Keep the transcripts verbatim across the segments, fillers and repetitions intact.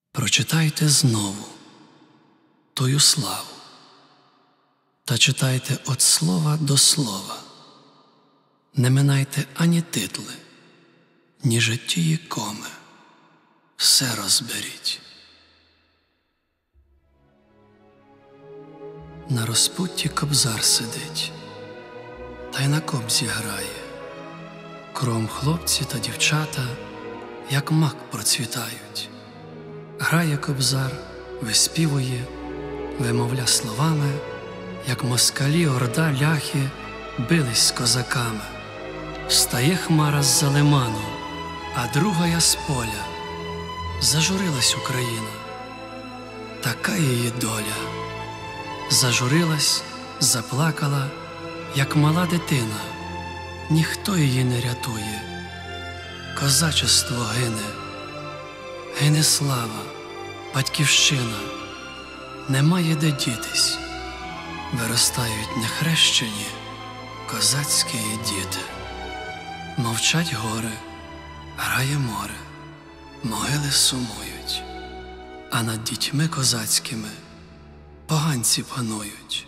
Прочитайте знову тою славу та читайте від слова до слова. Не минайте ані титли, ні життєї коми. Все розберіть. На розпутті кобзар сидить, та й на кобзі грає. Кром хлопці та дівчата, як мак процвітають. Грає кобзар, виспівує, вимовля словами, як москалі орда ляхи бились з козаками. Встає хмара з-за лиману, а другая з поля. Зажурилась Україна, така її доля. Зажурилась, заплакала, як мала дитина. Ніхто її не рятує. Козачество гине, гине слава, батьківщина. Немає де дітись. Виростають нехрещені козацькі діти. Мовчать гори, грає море, могили сумують, а над дітьми козацькими поганці панують.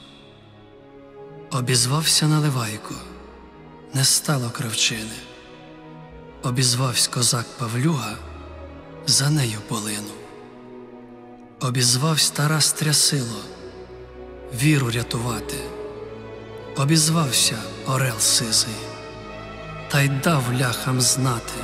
Обізвався Наливайко, не стало кравчини. Обізвавсь козак Павлюга, за нею полинув. Обізвавсь Тарас Трясило, віру рятувати. Обізвався Орел Сизий, та й дав ляхам знати.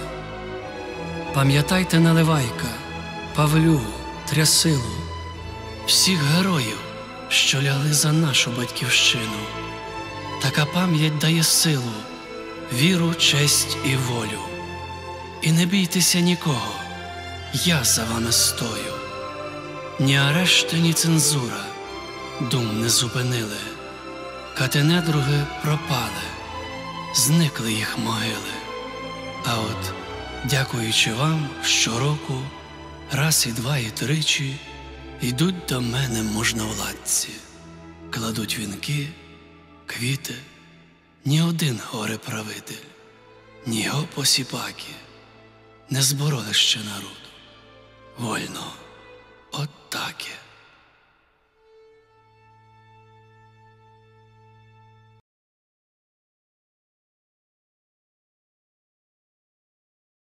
Пам'ятайте Наливайка, Павлюгу, Трясилу, всіх героїв, що лягли за нашу батьківщину. Така пам'ять дає силу, віру, честь і волю. І не бійтеся нікого, я за вами стою. Ні арешти, ні цензура дум не зупинили. Катенедруги пропали, зникли їх могили. А от, дякуючи вам, щороку, раз і два, і тричі, йдуть до мене можновладці, кладуть вінки, квіти. Ні один горе-правитель, ні його посіпаки не збороли ще народу вольного.